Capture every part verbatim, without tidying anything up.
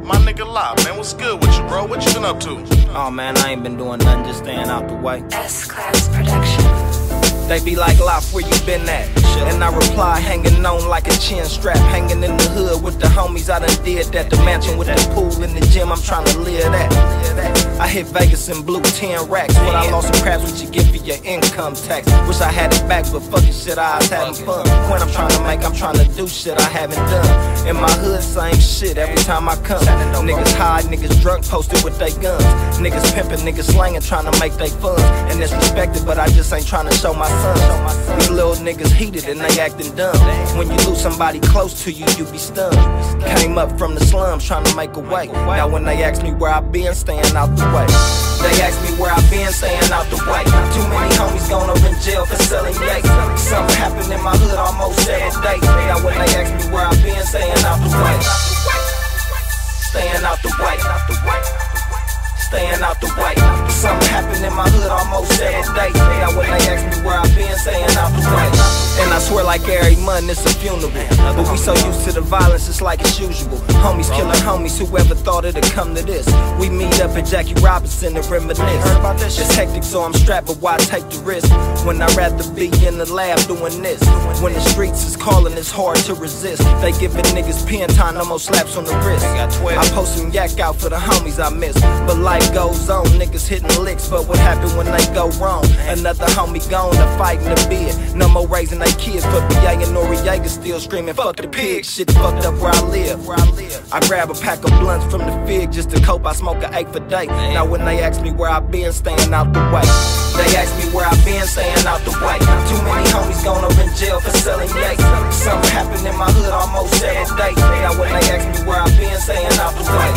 My nigga Live, man, what's good with you, bro? What you been up to? Oh man, I ain't been doing nothing, just staying out the way. S-Class Production. They be like, Live, where you been at? And I reply, hanging on like a chin strap, hanging in the hood with the homies. I done did that. The mansion with the pool in the gym, I'm trying to live that. I hit Vegas and blew ten racks. When I lost some crabs, what you get for your income tax? Wish I had it back, but fucking shit, I was having fun. When I'm trying to make, I'm trying to do shit I haven't done. In my hood, same shit every time I come. Niggas high, niggas drunk, posted with they guns. Niggas pimping, niggas slanging, trying to make they funds. And it's respected, but I just ain't trying to show my son. These little niggas heated and they acting dumb. When you lose somebody close to you, you be stunned. Came up from the slums trying to make a way. Now when they ask me where I been, staying out the way. They ask me where I been, staying out the way. Too many homies gone up in jail for selling yay. Something happened in my hood almost every day. Now when they ask me where I been, staying out the way. Staying out the way. Staying out the way. Something happened in my hood almost every day. Now when they ask me where I been, staying out the way. And I swear like every month it's a funeral. But we so used to the violence, it's like it's usual. Homies killing homies, whoever thought it'd come to this. We meet up at Jackie Robinson and reminisce. Heard about this? It's hectic, so I'm strapped, but why take the risk? When I'd rather be in the lab doing this. When the streets is calling, it's hard to resist. They giving niggas pen time, no more slaps on the wrist. I post some yak out for the homies I miss. But life goes on, niggas hitting licks. But what happened when they go wrong? Another homie gone to fighting the bid. No more raising they kids for B A and Noriega still screaming, fuck the pig. Shit fucked up where I live. I grab a pack of blunts from the fig just to cope. I smoke an eight for day. Now when they ask me where I been, staying out the way. They ask me where I been, staying out the way. Too many homies gone up in jail for selling yay. Something happened in my hood almost every day. Now when they ask me where I been, staying out the way.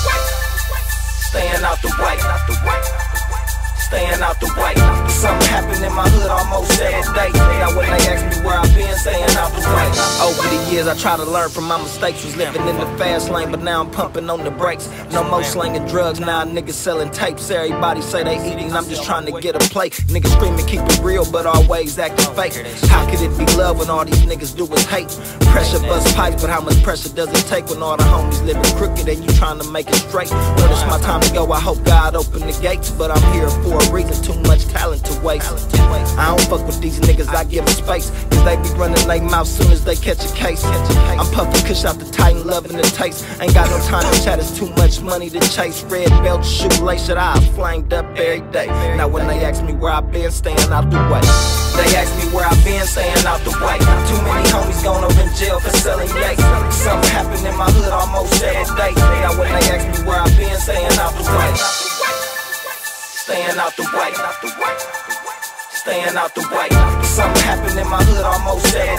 Staying out the way. Staying out the way. Something happened in my hood almost every day. Now when they ask me where I been, staying out the way. Over the years I try to learn from my mistakes. Was living in the fast lane, but now I'm pumping on the brakes. No more slinging drugs, now niggas selling tapes. Everybody say they eating, I'm just trying to get a plate. Niggas screaming keep it real, but always acting fake. How could it be love when all these niggas do is hate? Pressure bust pipes, but how much pressure does it take when all the homies living crooked and you trying to make it straight? When it's my time to go, I hope God open the gates, but I'm here for a reason, too much talent to waste. I don't fuck with these niggas, I give them space, cause they be running they mouth soon as they catch a case. I'm puffin' kush out the Titan, loving the taste. Ain't got no time to chat, it's too much money to chase. Red belt, shoelace, shit, I flamed up every day. Now when they ask me where I been, staying out the way. They ask me where I been, staying out the way. Too many homies gone up in jail for selling yay. Something happened in my hood almost every day. Now when they ask me where I been, staying out the way. Staying out the way. Staying out the way. Something happened in my hood almost every